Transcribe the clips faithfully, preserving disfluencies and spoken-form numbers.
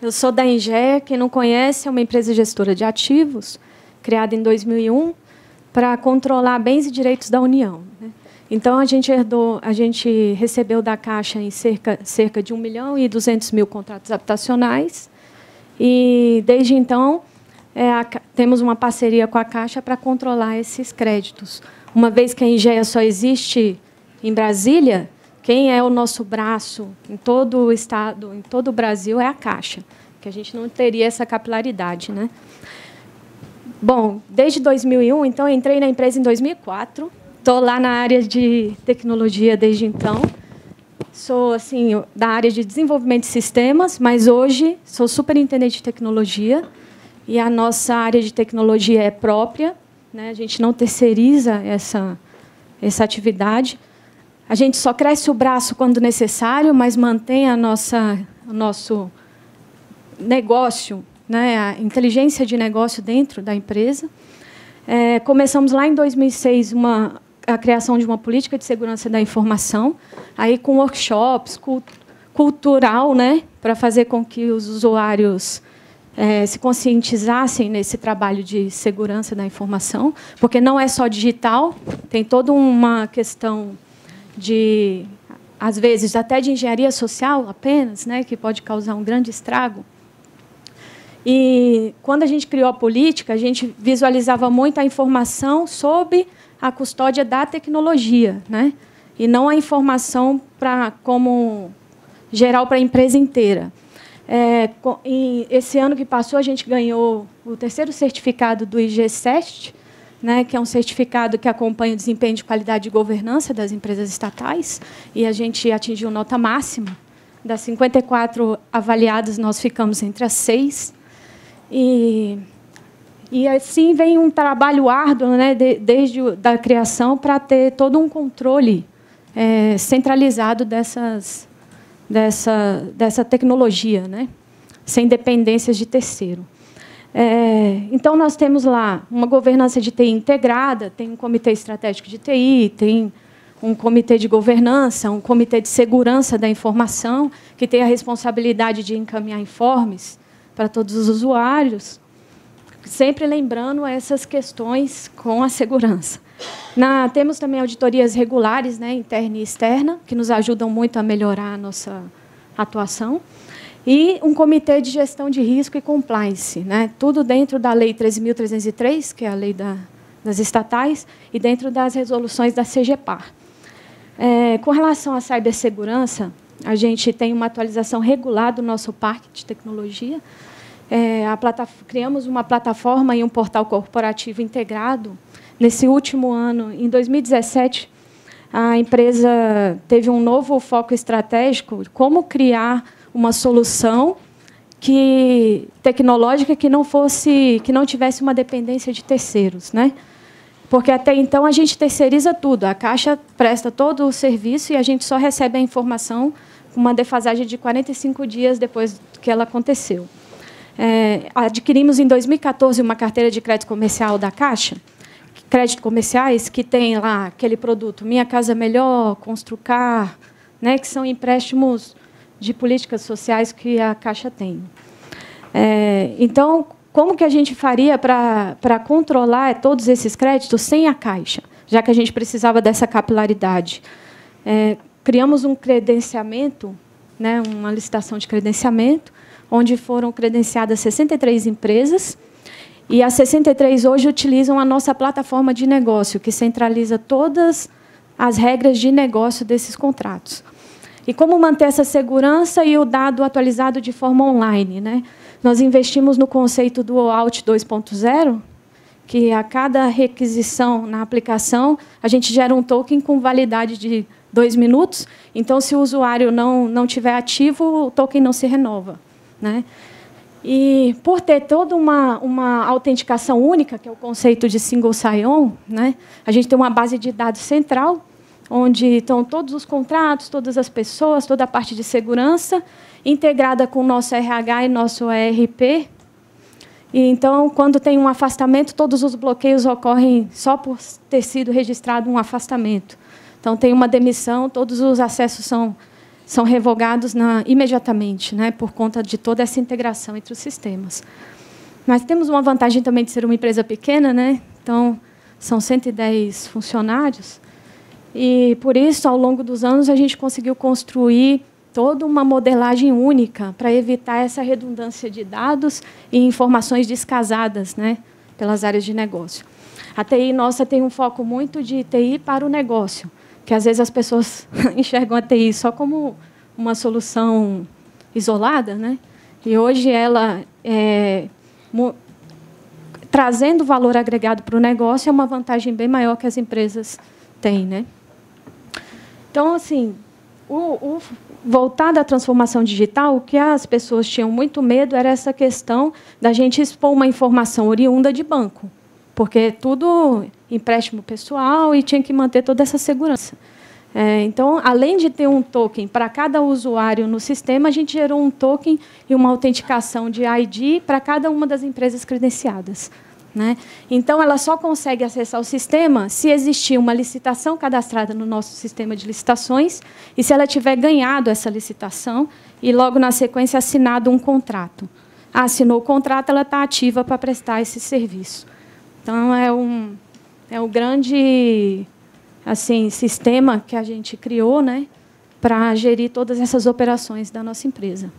Eu sou da Engea, quem não conhece, é uma empresa gestora de ativos, criada em dois mil e um, para controlar bens e direitos da União, né? Então, a gente herdou, a gente recebeu da Caixa em cerca, cerca de um milhão e duzentos mil contratos habitacionais, e, desde então, é, a, temos uma parceria com a Caixa para controlar esses créditos. Uma vez que a Engea só existe em Brasília, quem é o nosso braço em todo o estado, em todo o Brasil, é a Caixa, que a gente não teria essa capilaridade, né? Bom, desde dois mil e um, então, eu entrei na empresa em dois mil e quatro, estou lá na área de tecnologia desde então. Sou assim, da área de desenvolvimento de sistemas, mas hoje sou superintendente de tecnologia, e a nossa área de tecnologia é própria, né? A gente não terceiriza essa, essa atividade. A gente só cresce o braço quando necessário, mas mantém a nossa, o nosso negócio, né, a inteligência de negócio dentro da empresa. É, começamos lá em dois mil e seis uma, a criação de uma política de segurança da informação, aí com workshops, cult, cultural, né, para fazer com que os usuários é, se conscientizassem nesse trabalho de segurança da informação, porque não é só digital, tem toda uma questão de, às vezes, até de engenharia social apenas, né, que pode causar um grande estrago. E, quando a gente criou a política, a gente visualizava muito a informação sob a custódia da tecnologia, né, e não a informação pra, como geral para a empresa inteira. É, e esse ano que passou, a gente ganhou o terceiro certificado do I G sete, né, que é um certificado que acompanha o desempenho de qualidade de governança das empresas estatais, e a gente atingiu nota máxima. Das cinquenta e quatro avaliadas, nós ficamos entre as seis. E, e assim vem um trabalho árduo, né, de, desde a criação, para ter todo um controle é, centralizado dessas, dessa, dessa tecnologia, né, sem dependências de terceiro. É, então, nós temos lá uma governança de T I integrada, tem um comitê estratégico de T I, tem um comitê de governança, um comitê de segurança da informação, que tem a responsabilidade de encaminhar informes para todos os usuários, sempre lembrando essas questões com a segurança. Na, temos também auditorias regulares, né, interna e externa, que nos ajudam muito a melhorar a nossa atuação. E um comitê de gestão de risco e compliance, né? Tudo dentro da Lei treze mil trezentos e três, que é a lei da, das estatais, e dentro das resoluções da CEGEPAR. É, com relação à cibersegurança, a gente tem uma atualização regular do nosso parque de tecnologia. É, a criamos uma plataforma e um portal corporativo integrado. Nesse último ano, em dois mil e dezessete, a empresa teve um novo foco estratégico, como criar uma solução que, tecnológica que não fosse, que não tivesse uma dependência de terceiros, né? Porque até então a gente terceiriza tudo, a Caixa presta todo o serviço e a gente só recebe a informação com uma defasagem de quarenta e cinco dias depois que ela aconteceu. É, adquirimos em dois mil e quatorze uma carteira de crédito comercial da Caixa, crédito comerciais que tem lá aquele produto Minha Casa Melhor, Construcar, né, que são empréstimos de políticas sociais que a Caixa tem. É, então, como que a gente faria para para controlar todos esses créditos sem a Caixa, já que a gente precisava dessa capilaridade? É, criamos um credenciamento, né, uma licitação de credenciamento, onde foram credenciadas sessenta e três empresas, e as sessenta e três hoje utilizam a nossa plataforma de negócio, que centraliza todas as regras de negócio desses contratos. E como manter essa segurança e o dado atualizado de forma online, né? Nós investimos no conceito do OAuth dois ponto zero, que a cada requisição na aplicação, a gente gera um token com validade de dois minutos. Então, se o usuário não, não tiver ativo, o token não se renova, né? E, por ter toda uma, uma autenticação única, que é o conceito de single sign-on, né? A gente tem uma base de dados central, onde estão todos os contratos, todas as pessoas, toda a parte de segurança, integrada com o nosso R H e nosso E R P. E, então, quando tem um afastamento, todos os bloqueios ocorrem só por ter sido registrado um afastamento. Então, tem uma demissão, todos os acessos são são revogados na, imediatamente, né, por conta de toda essa integração entre os sistemas. Nós temos uma vantagem também de ser uma empresa pequena, né? Então, são cento e dez funcionários, e, por isso, ao longo dos anos, a gente conseguiu construir toda uma modelagem única para evitar essa redundância de dados e informações descasadas, né, pelas áreas de negócio. A T I nossa tem um foco muito de T I para o negócio, que às vezes as pessoas enxergam a T I só como uma solução isolada, né? E hoje ela, é, trazendo valor agregado para o negócio, é uma vantagem bem maior que as empresas têm, né? Então, assim, o, o voltado à transformação digital, o que as pessoas tinham muito medo era essa questão da gente expor uma informação oriunda de banco, porque é tudo empréstimo pessoal e tinha que manter toda essa segurança. É, então, além de ter um token para cada usuário no sistema, a gente gerou um token e uma autenticação de I D para cada uma das empresas credenciadas, né? Então, ela só consegue acessar o sistema se existir uma licitação cadastrada no nosso sistema de licitações e se ela tiver ganhado essa licitação e, logo na sequência, assinado um contrato. Ah, assinou o contrato, ela está ativa para prestar esse serviço. Então, é um, é um grande assim, sistema que a gente criou, né, para gerir todas essas operações da nossa empresa.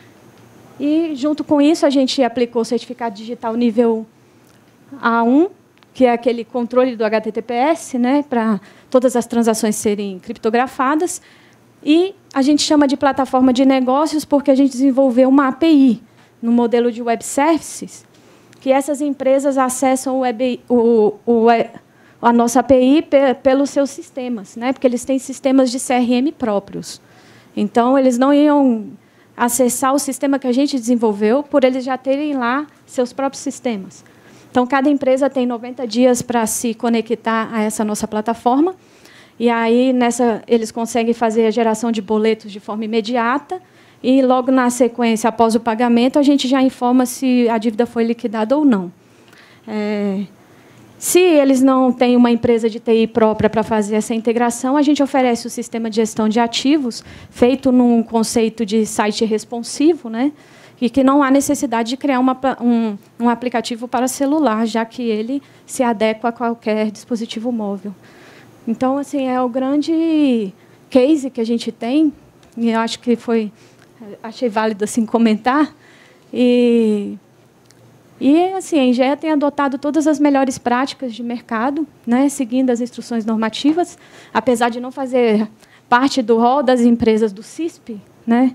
E, junto com isso, a gente aplicou o certificado digital nível A um, que é aquele controle do H T T P S, né, para todas as transações serem criptografadas. E a gente chama de plataforma de negócios porque a gente desenvolveu uma A P I no modelo de web services, que essas empresas acessam o web, o, o, a nossa A P I pelos seus sistemas, né, porque eles têm sistemas de C R M próprios. Então, eles não iam acessar o sistema que a gente desenvolveu por eles já terem lá seus próprios sistemas. Então, cada empresa tem noventa dias para se conectar a essa nossa plataforma. E aí, nessa, eles conseguem fazer a geração de boletos de forma imediata. E, logo na sequência, após o pagamento, a gente já informa se a dívida foi liquidada ou não. É, se eles não têm uma empresa de T I própria para fazer essa integração, a gente oferece o sistema de gestão de ativos, feito num conceito de site responsivo, né? E que não há necessidade de criar uma, um, um aplicativo para celular, já que ele se adequa a qualquer dispositivo móvel. Então, assim, é o grande case que a gente tem, e eu acho que foi, achei válido assim comentar. E, e assim, a Engea tem adotado todas as melhores práticas de mercado, né, seguindo as instruções normativas, apesar de não fazer parte do rol das empresas do C I S P, né,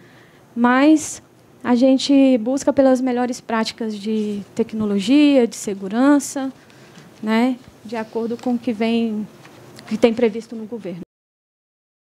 mas a gente busca pelas melhores práticas de tecnologia, de segurança, né, de acordo com o que vem, que tem previsto no governo.